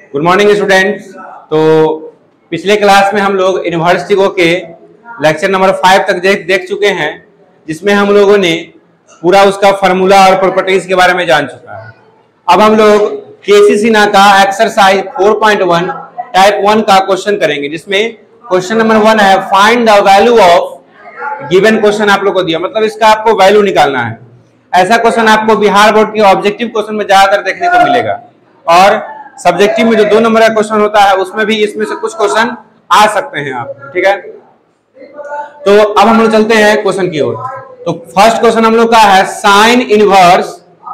Good morning students. तो पिछले class में हम लोग इनवर्स ट्रिगो के लेक्चर नंबर 5 तक देख चुके हैं, जिसमें हम लोगों ने पूरा उसका फार्मूला और प्रॉपर्टीज के बारे में जान चुका है। अब हम लोग केसी का एक्सरसाइज 4.1 टाइप 1 का क्वेश्चन करेंगे, जिसमें क्वेश्चन नंबर 1 है find the value of given question आप लोग को दिया, मतलब इसका आपको वैल्यू निकालना है। ऐसा क्वेश्चन आपको बिहार बोर्ड के ऑब्जेक्टिव क्वेश्चन में ज्यादातर देखने को मिलेगा, और सब्जेक्टिव में जो 2 नंबर का क्वेश्चन होता है उसमें भी इसमें से कुछ क्वेश्चन आ सकते हैं आप, ठीक है। तो अब हम लोग चलते हैं क्वेश्चन की ओर। तो फर्स्ट क्वेश्चन हम लोग का है साइन इनवर्स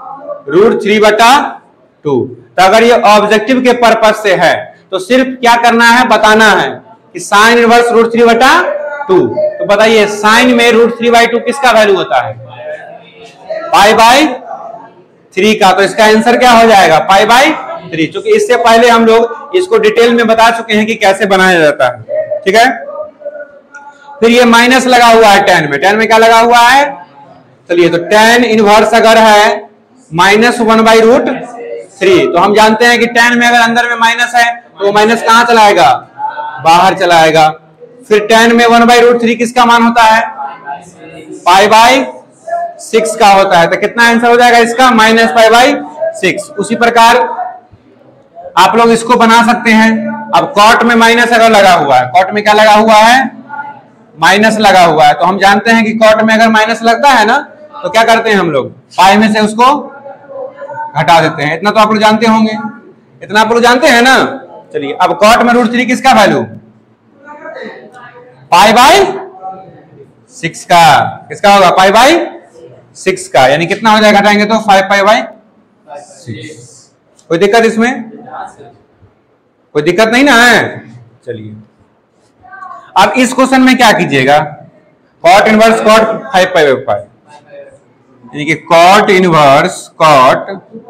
√3/2। तो अगर ये ऑब्जेक्टिव के पर्पस से है तो सिर्फ क्या करना है, बताना है कि साइन इनवर्स √3/2। तो बताइए साइन में √3/2 किसका वैल्यू होता है? π/3 का। तो इसका आंसर क्या हो जाएगा? π/3। क्योंकि इससे पहले हम लोग इसको डिटेल में बता चुके हैं कि कैसे बनाया जाता है, ठीक है। फिर ये माइनस लगा हुआ है tan में क्या लगा हुआ है? चलिए, तो tan इनवर्स अगर है -1/√3, तो हम जानते हैं कि tan में अगर अंदर में माइनस है तो माइनस कहां चला आएगा? बाहर चला आएगा। फिर tan में 1/√3 किसका मान होता है? π/6 का होता है। तो कितना आंसर हो जाएगा इसका? -π/6। उसी प्रकार आप लोग इसको बना सकते हैं। अब कॉट में माइनस अगर लगा हुआ है, कॉट में क्या लगा हुआ है? माइनस लगा हुआ है। तो हम जानते हैं कि कॉट में अगर माइनस लगता है ना, तो क्या करते हैं हम लोग? पाई में से उसको घटा देते हैं। इतना तो आप लोग जानते होंगे, इतना आप लोग जानते हैं ना। चलिए, अब कॉट में √3 किसका वैल्यू? π/6 का। किसका होगा? π/6 का। यानी कितना हो जाएगा घटाएंगे तो 5π/6। कोई दिक्कत इसमें? कोई दिक्कत नहीं ना है। चलिए, अब इस क्वेश्चन में क्या कीजिएगा? कॉट इनवर्स कॉट 5π/5, यानी कि कॉट इनवर्स कॉट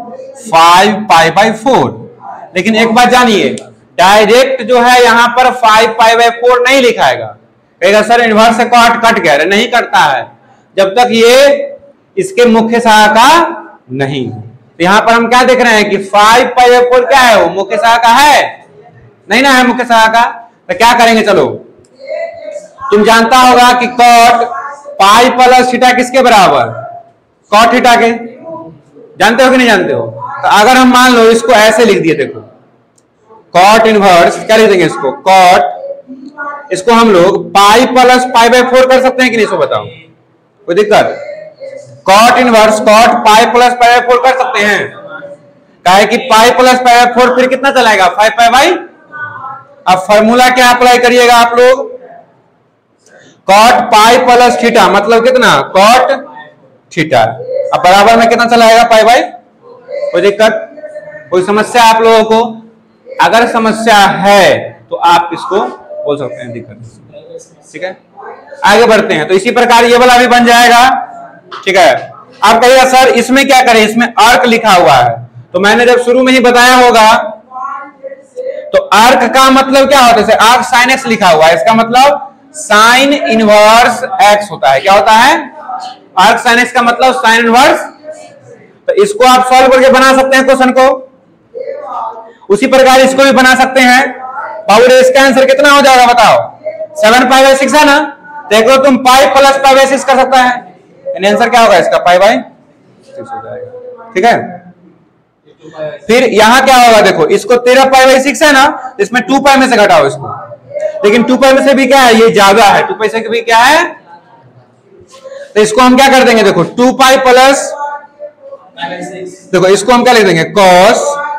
5π/4। लेकिन एक बात जानिए, डायरेक्ट जो है यहां पर 5π/4 नहीं लिखाएगा। कहेगा सर इनवर्स से कॉट कट गया। नहीं कटता है जब तक ये इसके मुख्य सहायका नहीं हो। तो यहां पर हम क्या देख रहे हैं कि 5π/4 क्या है? वो मुख्य सहायका है नहीं ना, है मुख्य सहायका। तो क्या करेंगे? चलो, तुम जानता होगा कि कॉट पाई प्लस थीटा किसके बराबर? कॉट थीटा के। जानते हो कि नहीं जानते हो? तो अगर हम मान लो इसको ऐसे लिख दिए, देखो कॉट इनवर्स क्या लिख देंगे इसको? कॉट, इसको हम लोग पाई प्लस π/4 कर सकते हैं कि नहीं? इसको बताओ, कोई दिक्कत? Cot inverse cot pi plus π/4 कर सकते हैं। काहे कि पाई प्लस π/4 फिर कितना चलाएगा? 5π/। अब फॉर्मूला क्या अप्लाई करिएगा आप लोग? कॉट पाई प्लस थीटा मतलब कितना? Cot theta. अब बराबर में कितना चलाएगा? π/। कोई दिक्कत? कोई समस्या आप लोगों को? अगर समस्या है तो आप इसको बोल सकते हैं, दिक्कत, ठीक है। आगे बढ़ते हैं। तो इसी प्रकार ये वाला भी बन जाएगा, ठीक है। आप कहिएगा सर इसमें क्या करें? इसमें आर्क लिखा हुआ है। तो मैंने जब शुरू में ही बताया होगा, तो आर्क का मतलब क्या होता है? आर्क साइन एक्स लिखा हुआ है, इसका मतलब साइन इनवर्स एक्स होता है। क्या होता है? आर्क साइन एक्स का मतलब साइन इनवर्स। तो इसको आप सॉल्व करके बना सकते हैं क्वेश्चन को। उसी प्रकार इसको भी बना सकते हैं। बाबू रे, इसका आंसर कितना हो जाएगा बताओ? 7π/6 है ना। देख लो, तुम पाई प्लस π/6 कर सकता है। आंसर क्या होगा इसका? π/6 हो जाएगा, ठीक है। फिर यहां क्या होगा? देखो, इसको 13π/6 है ना, इसमें 2π में से घटाओ इसको। लेकिन 2π में से भी क्या है? ये ज्यादा है। 2π से भी क्या है? तो इसको हम क्या कर देंगे? देखो 2π प्लस, देखो इसको हम क्या लिख देंगे? cos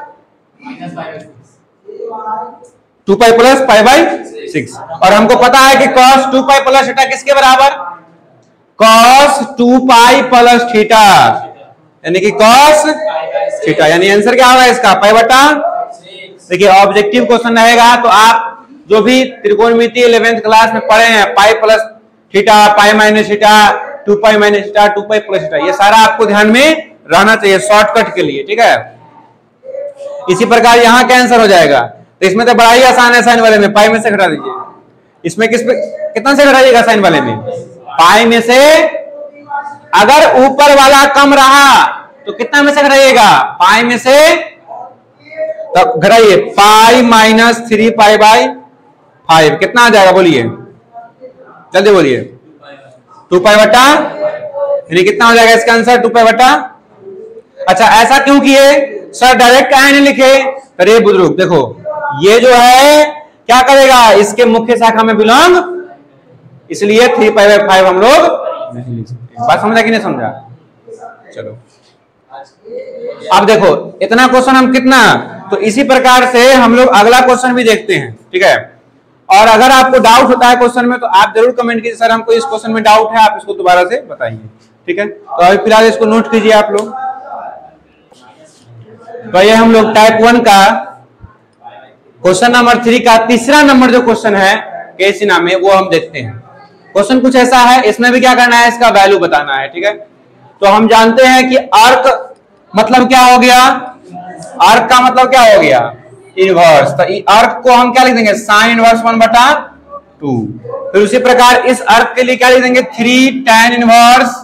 2π plus π/6। और हमको पता है कि cos 2π प्लस थीटा किसके बराबर? cos 2π प्लस थीटा, यानी कि cos थीटा। यानी आंसर क्या होगा इसका? π/। देखिए, ऑब्जेक्टिव क्वेश्चन रहेगा तो आप जो भी त्रिकोणमिति 11th क्लास में पढ़े हैं, pi plus theta, pi minus theta, 2π minus theta, 2π plus theta, ये सारा आपको ध्यान में रहना चाहिए शॉर्टकट के लिए, ठीक है। इसी प्रकार यहां क्या आंसर हो जाएगा? तो इसमें तो बड़ा ही आसान है। साइन वाले में पाई में से घटा दीजिए। इसमें कितना से घटाइएगा? साइन वाले में पाई में से। अगर ऊपर वाला कम रहा तो कितना में से घटाइएगा? पाई में से। तो घटाइए, पाई माइनस 3 पाई बाई 5 कितना आ जाएगा बोलिए, जल्दी बोलिए। 2 पाई बटा, यानी कितना हो जाएगा इसका आंसर 2 पाई बटा। अच्छा ऐसा क्यों किए सर, डायरेक्ट काहे नहीं लिखे? अरे बुजुर्ग देखो, ये जो है क्या करेगा, इसके मुख्य शाखा में बिलोंग, इसलिए 3 पाई बाई 5 हम लोग नहीं लिख सकते। बात समझा कि नहीं समझा? चलो अब देखो इतना क्वेश्चन हम कितना, तो इसी प्रकार से हम लोग अगला क्वेश्चन भी देखते हैं, ठीक है। और अगर आपको डाउट होता है क्वेश्चन में तो आप जरूर कमेंट कीजिए, सर हमको इस क्वेश्चन में डाउट है, आप इसको दोबारा से बताइए, ठीक है। तो अभी फिलहाल इसको नोट कीजिए आप लोग। तो ये हम लोग टाइप 1 का क्वेश्चन नंबर 3 का तीसरा नंबर जो क्वेश्चन है केसीना में, वो हम देखते हैं। क्वेश्चन कुछ ऐसा है, इसमें भी क्या करना है, इसका वैल्यू बताना है, ठीक है। तो हम जानते हैं कि आर्क मतलब क्या हो गया, आर्क का मतलब क्या हो गया, इनवर्स। तो आर्क को हम क्या लिख देंगे, साइन इनवर्स 1/2। फिर उसी प्रकार इस आर्क के लिए क्या लिख देंगे, 3 tan इनवर्स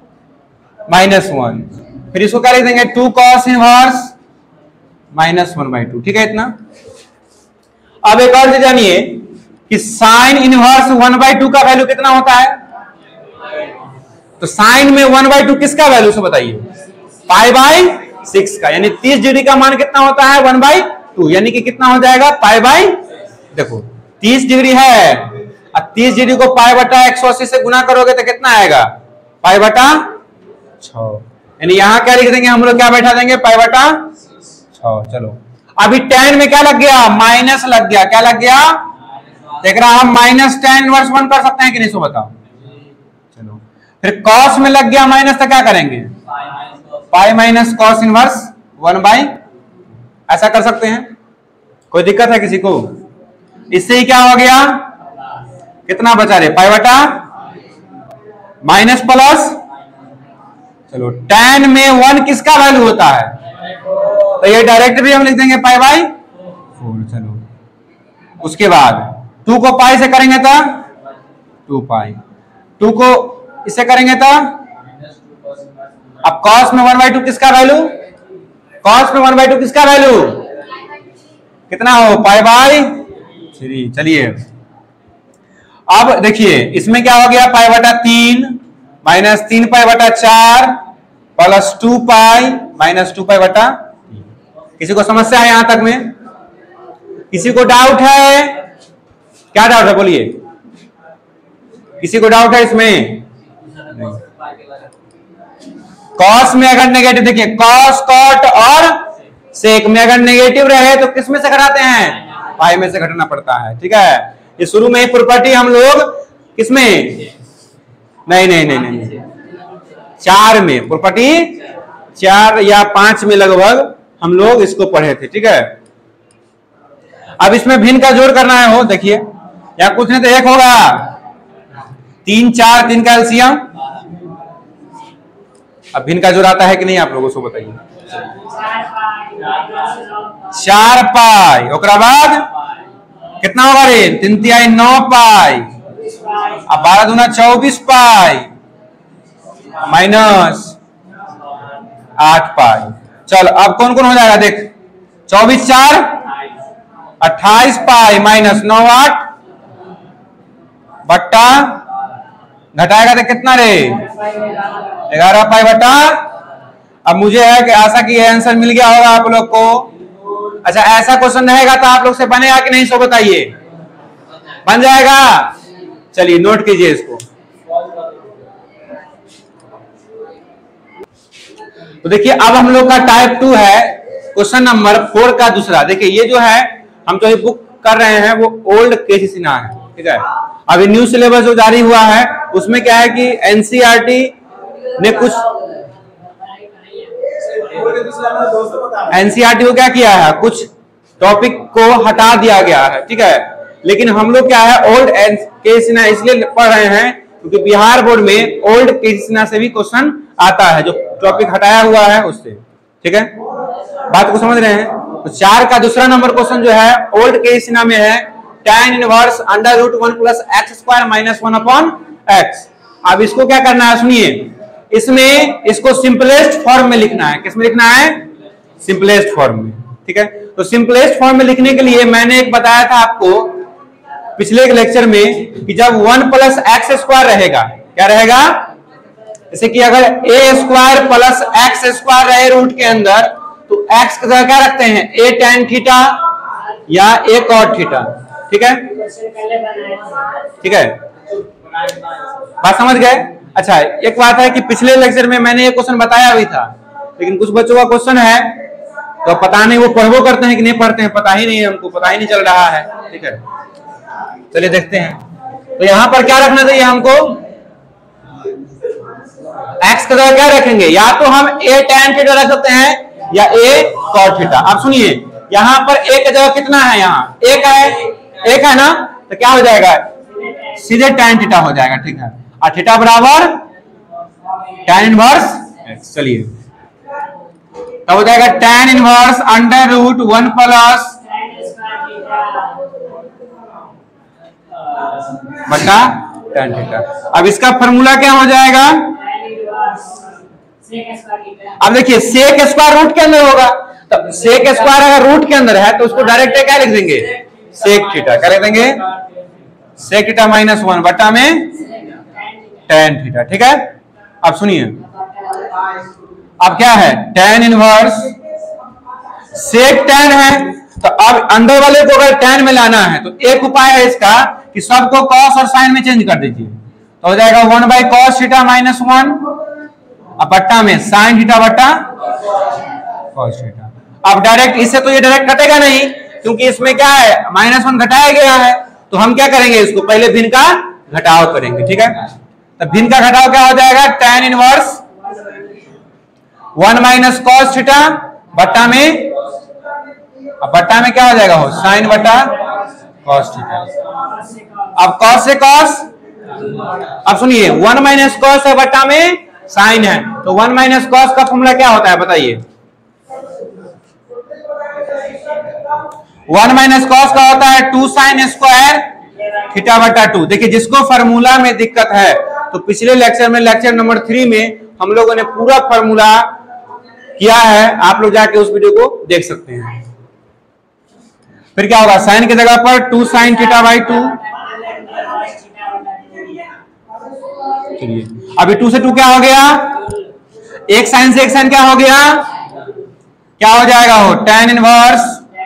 -1। फिर इसको क्या लिख देंगे, 2 cos इनवर्स -1/2, ठीक है इतना। अब एक और चीज जानिए कि साइन इनवर्स 1/2 का वैल्यू कितना होता है। तो साइन में 1/2 किसका वैल्यू से बताइए, पाई बाई 6 का, यानी 30 डिग्री का मान कितना होता है 1/2, यानी कि कितना हो जाएगा पाई बाई, देखो 30 डिग्री है, अब 30 डिग्री को पाई बटा 180 से गुना करोगे तो कितना आएगा, पाई बटा 6। यानी यहां क्या लिख देंगे हम लोग, क्या बैठा देंगे, पाई बटा 6। चलो अभी tan में क्या लग गया, माइनस लग गया, क्या लग गया, देख रहा हम माइनस tan इनवर्स 1 कर सकते हैं कि नहीं, सो बताओ। चलो फिर cos में लग गया माइनस, तो क्या करेंगे, पाई माइनस cos इनवर्स 1/, ऐसा कर सकते हैं, कोई दिक्कत है किसी को? इससे ही क्या हो गया, कितना बचा रहे, पाई बटा माइनस प्लस, चलो tan में 1 किसका वैल्यू होता है, तो ये डायरेक्ट भी हम लिख देंगे पाई बाई 4। चलो उसके बाद 2 को पाई से करेंगे तो 2 पाई, 2 को इससे करेंगे तो, अब cos में 1/2 किसका वैल्यू, cos में 1/2 किसका वैल्यू कितना हो, पाई बाई 3। चलिए अब देखिए इसमें क्या हो गया, पाई बटा 3 माइनस 3 पाई बटा 4 प्लस 2 पाई माइनस 2 पाई बटा 3। किसी को समस्या है यहां तक में, किसी को डाउट है, क्या डाउट है बोलिए, किसी को डाउट है इसमें? कॉस में अगर नेगेटिव, देखिए कॉस कॉट और सेक में अगर नेगेटिव रहे तो किस में से घटाते हैं, पाई में से घटाना पड़ता है, ठीक है। ये शुरू में ही प्रॉपर्टी हम लोग किसमें, नहीं 4 में, प्रॉपर्टी 4 या 5 में लगभग हम लोग इसको पढ़े थे, ठीक है। अब इसमें भिन्न का जोड़ करना है, हो देखिए या कुछ नहीं तो 1 होगा, 3 4 3 का एलसीएम। अब भिन्न का जोड़ आता है कि नहीं आप लोगों को बताइए, 4 पाई, ओकरा बाद कितना होगा रे, 3 तिहाई 9 पाई, अब 12 दूना 24 पाई माइनस 8 पाई। चल अब कौन कौन हो जाएगा देख, 24 4 28 पाई माइनस 9 8 बट्टा घटाएगा तो कितना रे, 11 पाई बटा। अब मुझे है कि आशा की आंसर मिल गया होगा आप लोग को। अच्छा ऐसा क्वेश्चन रहेगा तो आप लोग से बनेगा कि नहीं, सो बताइए, बन जाएगा। चलिए नोट कीजिए इसको। तो देखिए अब हम लोग का टाइप 2 है, क्वेश्चन नंबर 4 का दूसरा। देखिए ये जो है हम जो बुक कर रहे हैं वो ओल्ड केसीना है, ठीक है। अभी न्यू सिलेबस जो जारी हुआ है उसमें क्या है कि एनसीईआरटी ने कुछ, एनसीईआरटी को क्या किया है, कुछ टॉपिक को हटा दिया गया है, ठीक है। लेकिन हम लोग क्या है ओल्ड केसीना इसलिए पढ़ रहे हैं क्योंकि बिहार बोर्ड में ओल्ड केसीना से भी क्वेश्चन आता है, जो टॉपिक हटाया हुआ है उससे, ठीक है। बात को समझ रहे हैं। तो 4 का दूसरा नंबर क्वेश्चन जो है ओल्ड केसीना में है, tan inverse √1 plus x square minus 1/x। अब इसको क्या करना है सुनिए, इसमें इसको सिंपलेस्ट फॉर्म में लिखना है। किस में लिखना है, सिंपलेस्ट फॉर्म में। ठीक है। तो सिंपलेस्ट फॉर्म में लिखने के लिए मैंने एक बताया था आपको पिछले लेक्चर में कि जब 1 प्लस एक्स स्क्वायर रहेगा, क्या रहेगा, जैसे कि अगर A square plus X square रहे रूट के अंदर, तो एक्स की जगह क्या रखते हैं, ए tan थीटा या ए cot थीटा, ठीक है, ठीक है, बात समझ गए। अच्छा, एक बात है कि पिछले लेक्चर में मैंने ये क्वेश्चन बताया भी था, लेकिन कुछ बच्चों का क्वेश्चन है तो पता नहीं वो पढ़वो करते हैं कि नहीं पढ़ते हैं, पता ही नहीं, हमको पता ही नहीं चल रहा है, ठीक है। चलिए देखते हैं। तो यहां पर क्या रखना चाहिए हमको, x का जगह क्या रखेंगे, या तो हम a tan थीटा रख सकते हैं या a cot थीटा। अब सुनिए, यहां पर a का जगह कितना है, यहाँ एक है ना, तो क्या हो जाएगा, सीधे tan थीटा हो जाएगा, ठीक है। और थीटा बराबर tan इनवर्स x। चलिए तब हो जाएगा tan inverse under root 1 plus बटा tan थीटा। अब इसका फॉर्मूला क्या हो जाएगा, अब देखिए सेक स्क्वायर रूट के अंदर होगा, तो सेक स्क्वायर अगर रूट के अंदर है तो उसको डायरेक्ट क्या लिख देंगे, सेक थीटा, क्या लिख देंगे, सेक थीटा माइनस 1 बटा में tan थीटा, ठीक है। अब सुनिए, अब क्या है, tan इनवर्स सेक tan है, तो अब अंदर वाले को अगर tan में लाना है तो एक उपाय है इसका कि सबको cos और sin में चेंज कर दीजिए, तो हो जाएगा 1 बाई cos थीटा माइनस 1 अब बट्टा में sin थीटा बट्टा cos थीटा। अब डायरेक्ट इससे तो ये डायरेक्ट कटेगा नहीं, क्योंकि इसमें क्या है, -1 घटाया गया है, तो हम क्या करेंगे, इसको पहले भिन्न का घटाव करेंगे, ठीक है। तो भिन्न का घटाव क्या हो जाएगा, tan inverse 1 minus cos theta बट्टा में, अब बट्टा में क्या हो जाएगा, हो sin बट्टा cos थीटा। अब cos से cos, अब सुनिए 1 माइनस cos है बट्टा में sin है, तो 1 माइनस cos का फॉर्मूला क्या होता है बताइए, 1 माइनस cos का होता है 2 sin स्क्वायर थीटा बट्टा 2। देखिए जिसको फार्मूला में दिक्कत है तो पिछले लेक्चर में, लेक्चर नंबर 3 में हम लोगों ने पूरा फार्मूला किया है, आप लोग जाके उस वीडियो को देख सकते हैं। फिर क्या होगा, साइन की जगह पर 2 sin थीटा बाई 2, चलिए अभी 2 से 2 क्या हो गया, एक साइन से एक साइन क्या हो गया, क्या हो जाएगा, हो tan इनवर्स।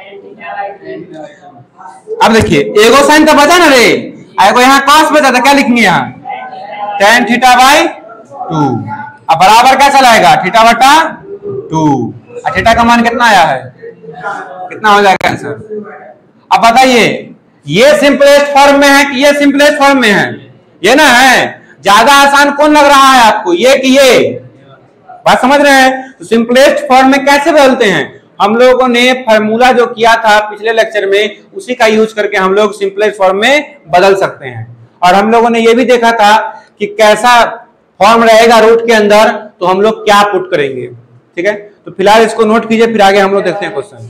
अब देखिए एगो साइन तो बचा ना रे, एगो यहाँ cos बचा था, क्या लिखेंगे यहाँ tan थीटा बाई 2। अब बराबर क्या चलाएगा, थीटा बटा 2, और थीटा का मान कितना आया है, कितना हो जाएगा आंसर। अब बताइए ये सिंपलेस्ट फॉर्म में है कि ये सिंपलेस्ट फॉर्म में है, ये ना है, ज्यादा आसान कौन लग रहा है आपको, ये कि ये, बात समझ रहे हैं। तो सिंपलेस्ट फॉर्म में कैसे बदलते हैं, हम लोगों ने फार्मूला जो किया था पिछले लेक्चर में उसी का यूज करके हम लोग सिंपलेस्ट फॉर्म में बदल सकते हैं। और हम लोगों ने ये भी देखा था कि कैसा फॉर्म रहेगा रूट के अंदर, तो हम लोग क्या पुट करेंगे, ठीक है। तो फिलहाल इसको नोट कीजिए, फिर आगे हम लोग देखते हैं क्वेश्चन।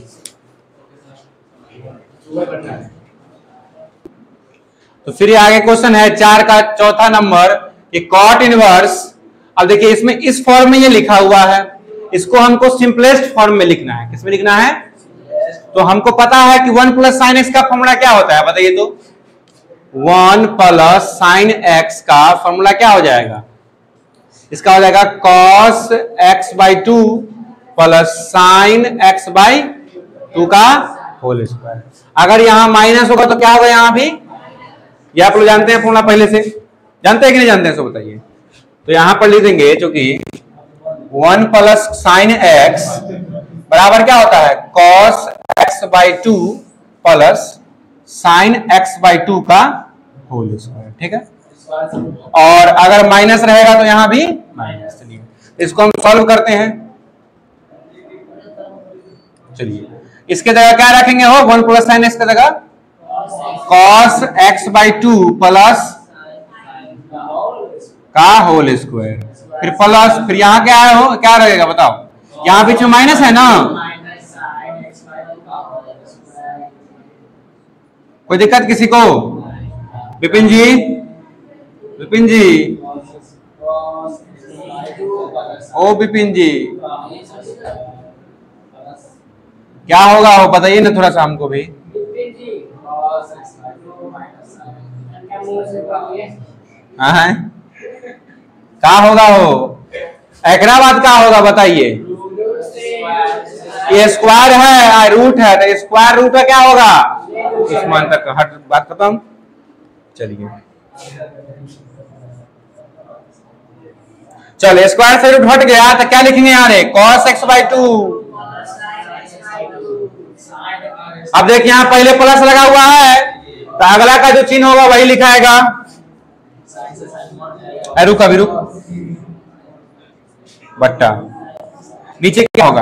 तो फिर आगे क्वेश्चन है 4 का चौथा नंबर, कि cot इनवर्स। अब देखिए इसमें इस फॉर्म में ये लिखा हुआ है, इसको हमको सिंपलेस्ट फॉर्म में लिखना है, किसमें लिखना है, तो हमको पता है कि 1 प्लस साइन एक्स का फॉर्मूला क्या होता है बताइए, तो 1 प्लस साइन एक्स का फॉर्मूला क्या हो जाएगा, इसका हो जाएगा cos x by 2 plus sine x by 2 का होल स्क्वायर। अगर यहां माइनस होगा तो क्या होगा, यहां भी, ये आप लोग जानते हैं फॉर्मूला पहले से, जानते हैं कि नहीं जानते हैं, सो बताइए। तो यहां पर लिख देंगे चूंकि 1 प्लस साइन x बराबर क्या होता है, cos x by 2 plus sine x by 2 का होल स्क्वायर, ठीक है। और अगर माइनस रहेगा तो यहां भी माइनस। चलिए इसको हम सॉल्व करते हैं, चलिए इसके जगह क्या रखेंगे, हो 1 प्लस साइन एक्स की जगह cos x बाई 2 प्लस का होल स्क्वायर, फिर प्लस, फिर यहाँ क्या है, हो क्या रहेगा बताओ, यहाँ बीच में माइनस है ना, कोई दिक्कत किसी को, विपिन जी, विपिन जी, ओ विपिन जी, क्या होगा वो बताइए ना थोड़ा सा हमको भी। हाँ क्या होगा वो, एकरा बाद क्या होगा बताइए। ये स्क्वायर है रूट है, तो स्क्वायर रूट का क्या होगा इस मान तक, हट बात खत्म। चलिए चलो स्क्वायर से रूट हट गया तो क्या लिखेंगे यहाँ रे, cos x/2। अब देखिए यहाँ पहले प्लस लगा हुआ है तो अगला का जो चिन्ह होगा वही लिखाएगा। रुक अभी रुक, बट्टा नीचे क्या होगा,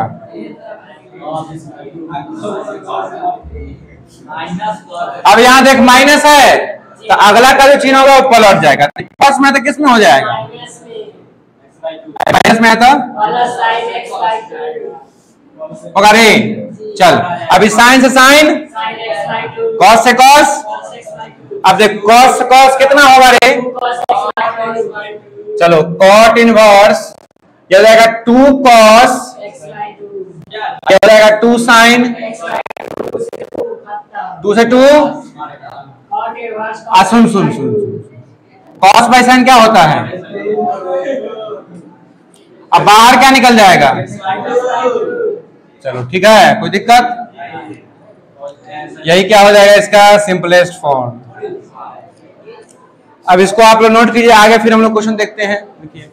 अब यहां देख माइनस है तो अगला का जो चिन्ह होगा वो पलट जाएगा। प्लस में तो किस में हो जाएगा, माइनस में है तो होगा रे। चल अभी साइन से साइन, कॉस से कॉस, अब देख कॉस कॉस कितना होगा रे, चलो कॉट इनवर्स क्या हो जाएगा 2 cos, क्या हो जाएगा 2 sin, 2 से 2 सुन सुन सुन cos बाई sin क्या होता है, अब बाहर क्या निकल जाएगा, चलो ठीक है कोई दिक्कत, यही क्या हो जाएगा इसका सिंपलेस्ट फॉर्म। अब इसको आप लोग नोट कीजिए, आगे फिर हम लोग क्वेश्चन देखते हैं। देखिए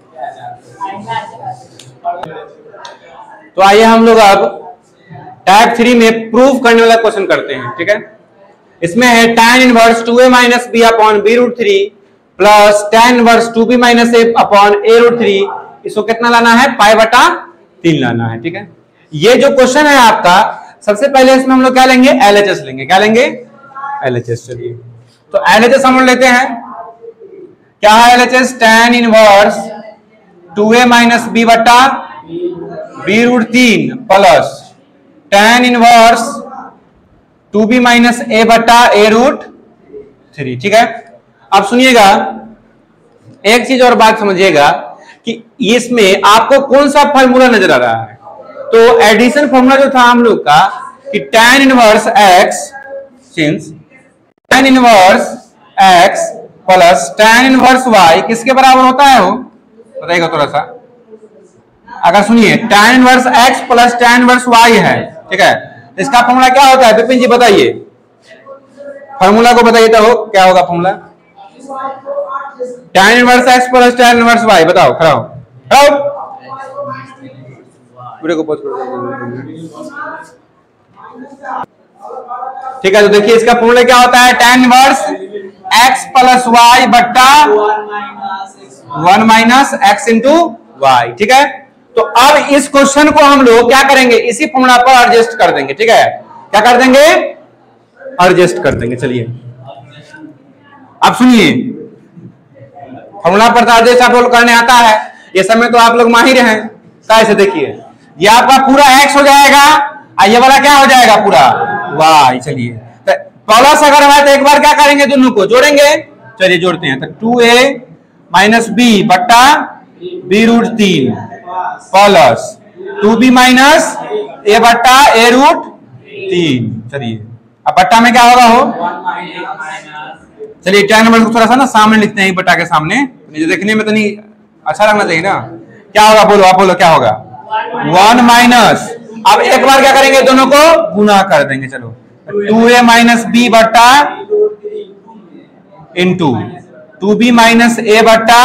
तो आइए हम लोग अब टाइप 3 में प्रूव करने वाला क्वेश्चन करते हैं, ठीक है। इसमें है tan inverse 2a minus b upon b root 3 plus tan inverse 2b minus a upon a root 3, इसको कितना लाना है, पाई बटा 3 लाना है, ठीक है। ये जो क्वेश्चन है आपका, सबसे पहले इसमें हम लोग क्या लेंगे, LHS लेंगे, क्या लेंगे LHS। चलिए तो LHS हम लोग लेते हैं, क्या है LHS, tan inverse 2a minus b बटा b root 3 plus tan inverse 2b minus a बटा ए रूट 3, ठीक है। अब सुनिएगा एक चीज और बात समझिएगा कि इसमें आपको कौन सा फॉर्मूला नजर आ रहा है। तो एडिशन फॉर्मूला जो था हम लोग का कि tan inverse x, since tan inverse x plus tan inverse y किसके बराबर होता है, वो बताइएगा थोड़ा सा। अगर सुनिए tan inverse x plus tan inverse y है, ठीक है, इसका फॉर्मूला क्या होता है विपिन जी बताइए, फॉर्मूला को बताइए तो क्या होगा formula, tan inverse x plus tan inverse y, बताओ खड़ा हो, पूरे को ठीक है। तो देखिए इसका फॉर्मूला क्या होता है, tan inverse x plus y बट्टा 1 माइनस x इंटू y, ठीक है। तो अब इस क्वेश्चन को हम लोग क्या करेंगे, इसी फॉर्मूला पर एडजस्ट कर देंगे, ठीक है, क्या कर देंगे, एडजस्ट कर देंगे। चलिए अब सुनिए, फॉर्मूला पर तो एडजस्ट आप लोग करने आता है, ये समय तो आप लोग माहिर हैं, कैसे देखिए ये आपका पूरा x हो जाएगा और ये वाला क्या हो जाएगा पूरा y। चलिए तो प्लस अगर है तो एक बार क्या करेंगे, दोनों को जोड़ेंगे, चलिए जोड़ते हैं। तो 2a माइनस बी बट्टा b root 3 plus 2b minus a बट्टा ए रूट 3, चलिए अब बट्टा में क्या होगा हो, चलिए tan नंबर को थोड़ा सा ना सामने लिखते हैं, बट्टा के सामने, जो देखने में तो नहीं अच्छा लगना चाहिए ना, क्या होगा बोलो, आप बोलो क्या होगा, 1 माइनस, अब एक बार क्या करेंगे, दोनों को गुना कर देंगे, चलो 2a माइनस बी बट्टा इंटू 2b माइनस ए बट्टा,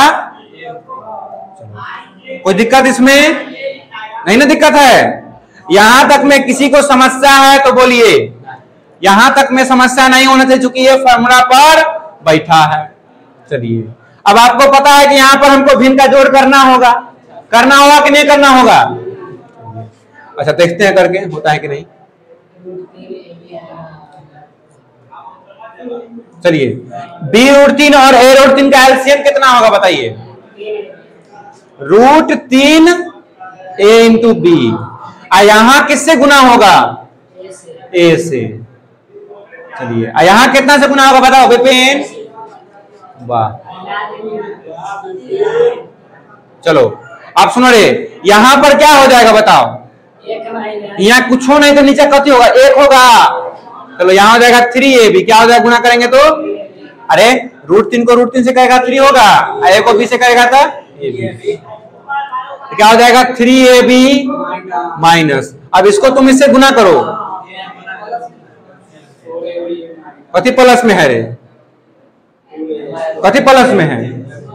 कोई दिक्कत इसमें नहीं ना, दिक्कत है, यहां तक में किसी को समस्या है तो बोलिए, यहां तक में समस्या नहीं होना चाहिए चूंकि ये फॉर्मूला पर बैठा है। चलिए अब आपको पता है कि यहां पर हमको भिन्न का जोड़ करना होगा कि नहीं करना होगा, अच्छा देखते हैं करके होता है कि नहीं। चलिए बी रूट 3 और ए रूट 3 का एलसीएम कितना होगा बताइए, रूट 3 ए इंटू बी, यहां किससे गुना होगा, ए से, चलिए यहां कितना से गुना होगा बताओ विपिन, वाह, चलो आप सुनो रे, यहां पर क्या हो जाएगा बताओ, यहाँ कुछ हो नहीं तो नीचे कति होगा, 1 होगा। चलो यहाँ हो जाएगा 3ab, क्या हो जाएगा गुना करेंगे तो, अरे √3 को √3 से करेगा 3 होगा, a को b से करेगा तो क्या हो जाएगा 3ab माइनस। अब इसको तुम इससे गुना करो, कति प्लस में है रे, कति प्लस में है,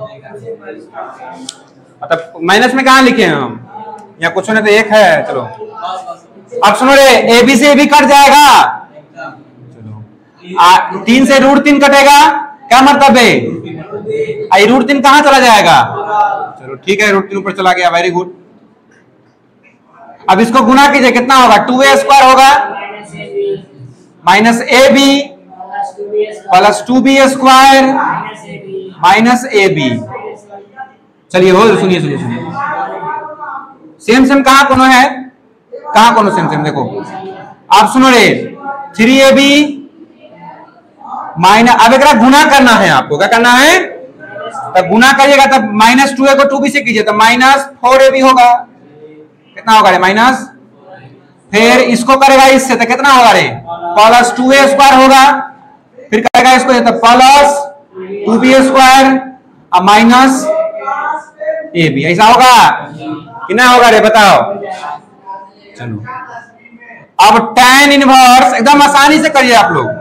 मतलब माइनस में कहाँ लिखे हैं हम, यहाँ कुछ नहीं तो 1 है। चलो अब सुनो रे, ए बी से भी कट जाएगा, चलो 3 से √3 कटेगा, क्या मतलब है √3 कहाँ चला जाएगा, चलो ठीक है √3 ऊपर चला गया, वेरी गुड। अब इसको गुना कीजिए, कितना होगा 2a² होगा minus ab plus 2b² minus ab। चलिए हो, सुनिए सुनिए सुनिए, सेम सेम कहाँ कोनो है, कहाँ कोनो सेम सेम, देखो आप सुनो रे 3ab माइनस, अब एक गुना करना है आपको, क्या करना है, तब गुना करिएगा तब -2a को 2b से कीजिए तो -4ab होगा, कितना होगा रे माइनस, फिर इसको करेगा इससे तो कितना होगा रे प्लस 2a² होगा, फिर करेगा इसको तो प्लस 2b² और माइनस ab, ऐसा होगा कितना होगा रे बताओ। चलो अब tan इनवर्स एकदम आसानी से करिए आप लोग,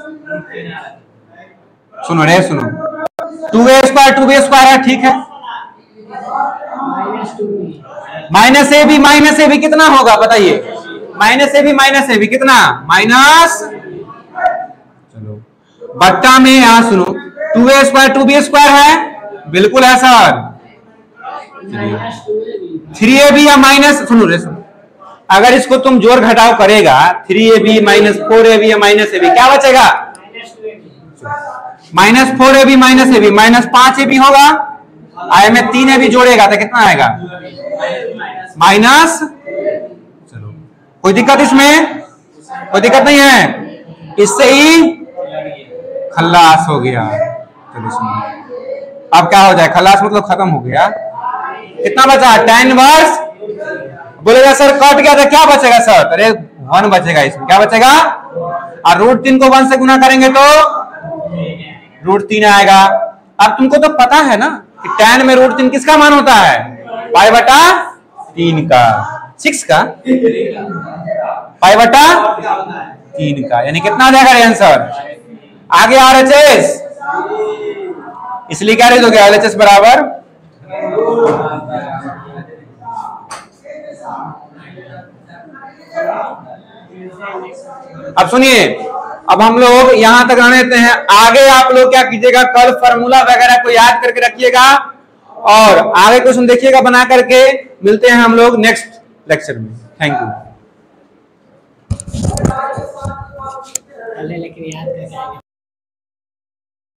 सुनो रे सुनो, 2a² है, ठीक है, -ab कितना होगा बताइए, -ab कितना माइनस, चलो बट्टा में यहां सुनो 2b² है, बिल्कुल है सर, 3ab या माइनस, सुनो रे सुनो, अगर इसको तुम जोड़ घटाव करेगा 3ab माइनस 4ab या माइनस ab, क्या बचेगा -4ab माइनस ab -5ab होगा, आए में 3ab जोड़ेगा तो कितना आएगा माइनस। चलो कोई दिक्कत इसमें, कोई दिक्कत नहीं है, इससे ही खल्लास हो गया। चलो सुनो अब क्या हो जाए, खल्लास मतलब खत्म हो गया, कितना बचा tan इनवर्स, बोलेगा सर कट गया तो क्या बचेगा सर, अरे 1 बचेगा, इसमें क्या बचेगा, और √3 को 1 से गुना करेंगे तो √3 आएगा। अब तुमको तो पता है ना कि tan में √3 किसका मान होता है, π/3 का, 6 का π/3 का, यानी कितना आ जाएगा आंसर, आगे RHS, इसलिए क्या रेज हो गया LHS बराबर, अब सुनिए, अब हम लोग यहां तक रहने देते हैं, आगे आप लोग क्या कीजिएगा, कल फार्मूला वगैरह को याद करके रखिएगा और आगे क्वेश्चन देखिएगा बना करके। मिलते हैं हम लोग नेक्स्ट लेक्चर में, थैंक यू।